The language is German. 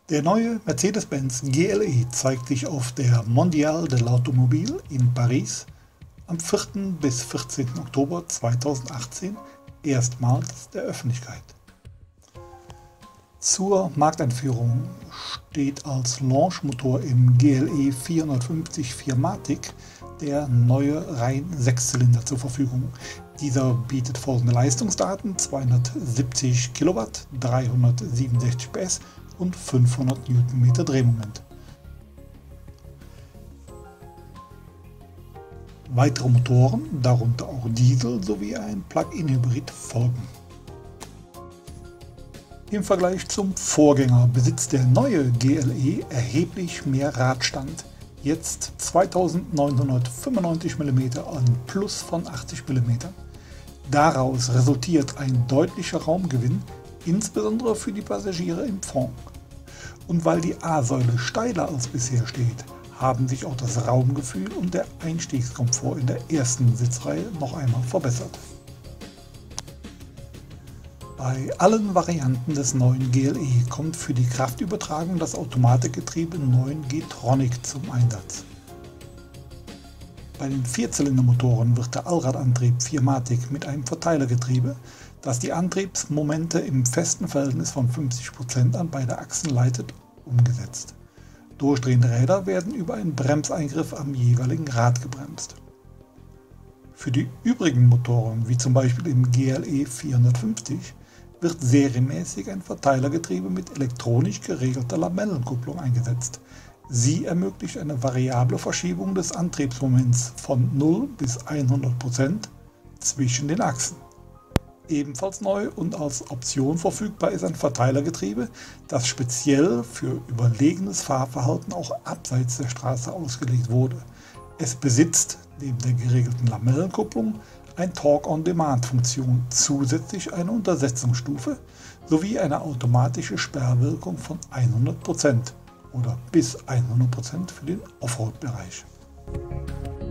Der neue Mercedes-Benz GLE zeigt sich auf der Mondial de l'Automobile in Paris am 4. bis 14. Oktober 2018 erstmals der Öffentlichkeit. Zur Markteinführung steht als Launchmotor im GLE 450 4MATIC der neue rein 6-Zylinder zur Verfügung. Dieser bietet folgende Leistungsdaten: 270 Kilowatt, 367 PS und 500 Newtonmeter Drehmoment. Weitere Motoren, darunter auch Diesel sowie ein Plug-in-Hybrid, folgen. Im Vergleich zum Vorgänger besitzt der neue GLE erheblich mehr Radstand. Jetzt 2995 mm an Plus von 80 mm. Daraus resultiert ein deutlicher Raumgewinn, insbesondere für die Passagiere im Fond. Und weil die A-Säule steiler als bisher steht, haben sich auch das Raumgefühl und der Einstiegskomfort in der ersten Sitzreihe noch einmal verbessert. Bei allen Varianten des neuen GLE kommt für die Kraftübertragung das Automatikgetriebe 9G-Tronic zum Einsatz. Bei den Vierzylindermotoren wird der Allradantrieb 4MATIC mit einem Verteilergetriebe, das die Antriebsmomente im festen Verhältnis von 50% an beide Achsen leitet, umgesetzt. Durchdrehende Räder werden über einen Bremseingriff am jeweiligen Rad gebremst. Für die übrigen Motoren, wie zum Beispiel im GLE 450, wird serienmäßig ein Verteilergetriebe mit elektronisch geregelter Lamellenkupplung eingesetzt. Sie ermöglicht eine variable Verschiebung des Antriebsmoments von 0 bis 100% zwischen den Achsen. Ebenfalls neu und als Option verfügbar ist ein Verteilergetriebe, das speziell für überlegenes Fahrverhalten auch abseits der Straße ausgelegt wurde. Es besitzt neben der geregelten Lamellenkupplung eine Torque-on-Demand-Funktion, zusätzlich eine Untersetzungsstufe sowie eine automatische Sperrwirkung von 100% oder bis 100% für den Offroad-Bereich.